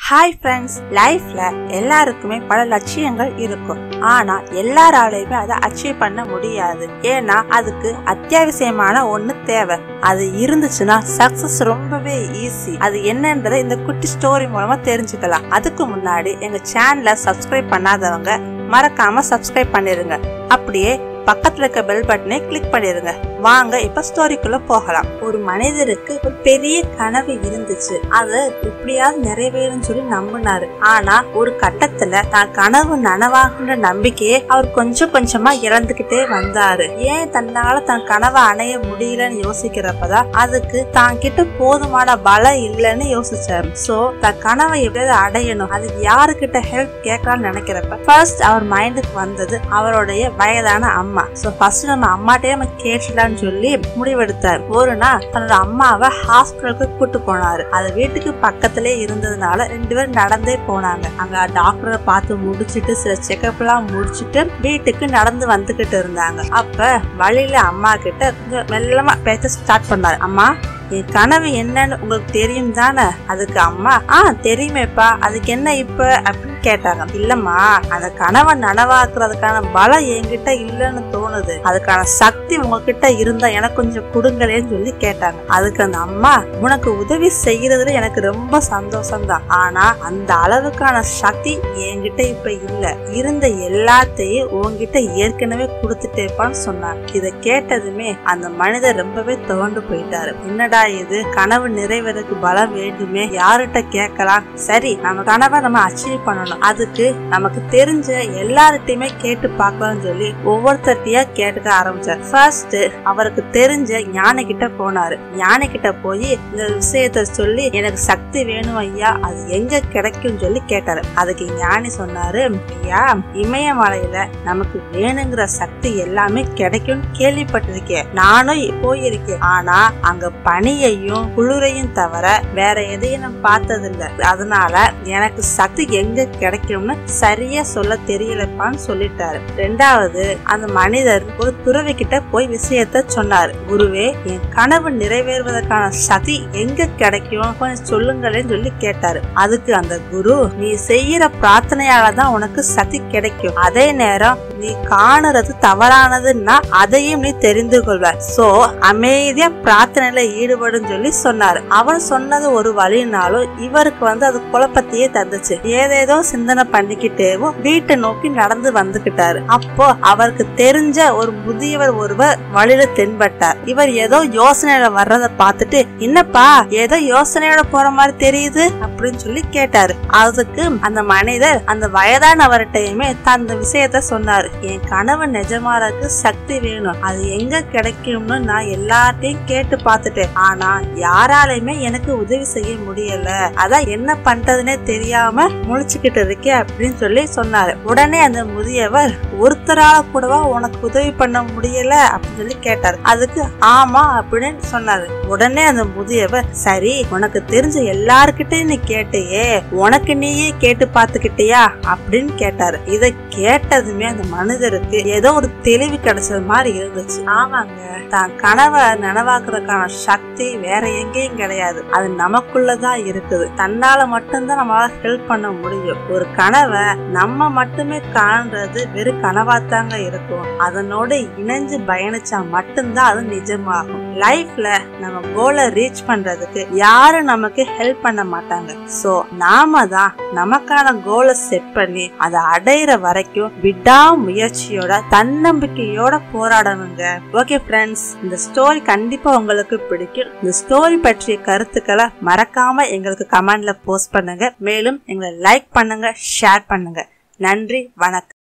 Hi friends, லைஃப்ல எல்லாருக்குமே பல லட்சியங்கள் இருக்கும். ஆனா எல்லாராலையுமே அதை அச்சீவ் பண்ண முடியாது. ஏன்னா அதுக்கு அத்தியாவசியமான ஒண்ணு தேவை. அது இருந்துச்சுன்னா சக்சஸ் ரொம்பவே ஈஸி. அது என்னன்றதை இந்த குட்டி ஸ்டோரி மூலமா தெரிஞ்சுக்கலாம். அதுக்கு முன்னாடி எங்க சேனலை சப்ஸ்கிரைப் பண்ணாதவங்க மறக்காம சப்ஸ்கிரைப் பண்ணிருங்க. அப்படியே பக்கத்துல இருக்க பெல் பட்டனை கிளிக் பண்ணிருங்க. வாங்க இப்ப ஸ்டோரிக்குள்ள போகலாம். ஒரு மனிதருக்கு ஒரு பெரிய கனவு இருந்துச்சு. அதை எப்படியாவது நிறைவேறும் சொல்லி நம்பினாரு. ஆனா ஒரு கட்டத்துல தான் கனவு நனவாகுன்ற நம்பிக்கையே அவர் கொஞ்சம் கொஞ்சமா இழந்துகிட்டே வந்தாரு. ஏன் தன்னால தன் கனவை அடைய முடியலன்னு யோசிக்கிறப்பதான் அதுக்கு தான் கிட்ட போதுமான பலம் இல்லைன்னு யோசிச்சாரு. சோ தன் கனவை எப்படியாவது அடையணும், அதுக்கு யாருக்கிட்ட ஹெல்ப் கேட்கலாம்னு நினைக்கிறப்ப ஃபர்ஸ்ட் அவர் மைண்டுக்கு வந்தது அவருடைய வயதான அம்மா. சோ ஃபர்ஸ்ட் நம்ம அம்மாட்டே நம்ம கேட்கலாம்னு சொல்லி முடிவெடுத்தார். ஒரு நாள் தன்னோட அம்மாவை ஹாஸ்பிட்டலுக்கு கூட்டு போனாரு. அது வீட்டுக்கு பக்கத்திலே இருந்ததுனால 2 பேரும் நடந்தே போனாங்க. அங்க டாக்டரை பார்த்து முடிச்சுட்டு சில செக்அப் எல்லாம் முடிச்சுட்டு வீட்டுக்கு நடந்து வந்துகிட்டு இருந்தாங்க. அப்ப வழியில அம்மா கிட்ட கொஞ்சம் மெல்லமா பேச ஸ்டார்ட் பண்ணாரு. அம்மா, என் கனவு என்னன்னு உங்களுக்கு தெரியும் தானே? அதுக்கு அம்மா, தெரியுமேப்பா, அதுக்கு என்ன இப்ப அப்படின்னு கேட்டாங்க. இல்லம்மா, அந்த கனவை நனவாக்குறதுக்கான பலம் என்கிட்ட இல்லைன்னு தோணுது. அதுக்கான சக்தி உங்ககிட்ட இருந்தா எனக்கு கொஞ்சம் கொடுங்களேன்னு சொல்லி கேட்டாங்க. அதுக்கு அந்த அம்மா, உனக்கு உதவி செய்யறதுல எனக்கு ரொம்ப சந்தோஷம் தான். ஆனா அந்த அளவுக்கான சக்தி என்கிட்ட இப்ப இல்ல. இருந்த எல்லாத்தையும் உங்ககிட்ட ஏற்கனவே கொடுத்துட்டேப்பான்னு சொன்னாங்க. இதை கேட்டதுமே அந்த மனிதர் ரொம்பவே துவண்டு போயிட்டாரு. என்னடா இது, கனவு நிறைவேறதுக்கு பலம் வேண்டுமே, யார்கிட்ட கேட்கலாம்? சரி, நம்ம கனவை நம்ம அச்சீவ் பண்ணணும். அதுக்கு நமக்கு தெரிஞ்ச எல்லார்கிட்டயுமே கேட்டு பார்க்கலாம்னு சொல்லி ஒவ்வொருத்தட்டியா கேட்டுக்க ஆரம்பிச்சார். ஃபர்ஸ்ட் அவருக்கு தெரிஞ்ச ஞானி கிட்ட போனாரு. ஞானி கிட்ட போய் இந்த விஷயத்த சொல்லி, எனக்கு சக்தி வேணும் ஐயா, அது எங்க கிடைக்கும் சொல்லி கேட்டாரு. அதுக்கு ஞானி சொன்னாரு, ஐயா, இமயமலையில நமக்கு வேணுங்கிற சக்தி எல்லாமே கிடைக்கும் கேள்விப்பட்டிருக்கேன், நானும் போயிருக்கேன். ஆனா அங்க பனியையும் குளிரையும் தவிர வேற எதையும் நான் பார்த்ததில்லை. அதனால எனக்கு சக்தி எங்க கிடைக்கும்னு சரியா சொல்ல தெரியலப்பான்னு சொல்லிட்டாரு. 2வது அந்த மனிதர் ஒரு துறவி கிட்ட போய் விஷயத்த சொன்னாரு. குருவே, என் கனவு நிறைவேறுவதற்கான சக்தி எங்க கிடைக்கும், கொஞ்சம் சொல்லுங்களேன்னு சொல்லி கேட்டாரு. அதுக்கு அந்த குரு, நீ செய்யற பிரார்த்தனையாலதான் உனக்கு சக்தி கிடைக்கும். அதே நேரம் நீ காணுறது தவறானதுன்னா அதையும் நீ தெரிந்து கொள்வ. சோ அமைதியா பிரார்த்தனையில ஈடுபடும் சொல்லி சொன்னாரு. அவர் சொன்னது ஒரு வழினாலும் இவருக்கு அது குழப்பத்தையே தந்துச்சு. ஏதேதோ சிந்தனை பண்ணிக்கிட்டேவும் வீட்டை நோக்கி நடந்து வந்துகிட்டாரு. அப்போ அவருக்கு தெரிஞ்ச ஒரு முதியவர் ஒருவர் வழியில தென்பட்டார். இவர் ஏதோ யோசனையில வர்றத பார்த்துட்டு, என்னப்பா ஏதோ யோசனையோட போற மாதிரி தெரியுது அப்படின்னு சொல்லி கேட்டாரு. அதுக்கு அந்த மனிதர் அந்த வயதானவர்கிட்டயுமே அந்த விஷயத்த சொன்னாரு. என் கனவு நிஜமாறதுக்கு சக்தி வேணும், அது எங்க கிடைக்கும்னு நான் எல்லார்ட்டையும் கேட்டு பார்த்துட்டேன். ஆனா யாராலையுமே எனக்கு உதவி செய்ய முடியல. அதான் என்ன பண்றதுன்னே தெரியாம முழிச்சுக்கிட்டு இருக்கே அப்படின்னு சொல்லி சொன்னாரு. உடனே அந்த முதியவர், ஒருத்தரால கூடவா உனக்கு உதவி பண்ண முடியல அப்படின்னு சொல்லி கேட்டாரு. அதுக்கு ஆமா அப்படின்னு சொன்னாரு. உடனே அந்த முதியவர், சரி, உனக்கு தெரிஞ்ச எல்லார்கிட்டையும் நீ கேட்டையே, உனக்கு நீயே கேட்டு பார்த்துக்கிட்டியா அப்படின்னு கேட்டாரு. இதை கேட்டதுமே அந்த மனிதருக்கு ஏதோ ஒரு தெளிவு கிடைச்சது மாதிரி இருந்துச்சு. ஆமாங்க, தான் கனவை நனவாக்குறதுக்கான சக்தி வேற எங்கேயும் கிடையாது, அது நமக்குள்ளதான் இருக்குது. தன்னால மட்டும்தான் நம்மளால ஹெல்ப் பண்ண முடியும். ஒரு கனவை நம்ம மட்டுமே காண்றது வெறும் கனவாத்தாங்க இருக்கும். அதனோட இணைஞ்சு பயணிச்சா மட்டும்தான் அது நிஜமாகும். லைஃப்ல நம்ம கோலை ரீச் பண்றதுக்கு யாரும் நமக்கு ஹெல்ப் பண்ண மாட்டாங்க. சோ நாம தான் நமக்கான கோலை செட் பண்ணி அதை அடையிற வரைக்கும் விடாமுயற்சியோட தன்னம்பிக்கையோட போராடணுங்க. ஓகே ஃப்ரெண்ட்ஸ், இந்த ஸ்டோரி கண்டிப்பா உங்களுக்கு பிடிக்கும். இந்த ஸ்டோரி பற்றிய கருத்துக்களை மறக்காம எங்களுக்கு கமெண்ட்ல போஸ்ட் பண்ணுங்க. மேலும் எங்களை லைக் பண்ணுங்க, ஷேர் பண்ணுங்க. நன்றி, வணக்கம்.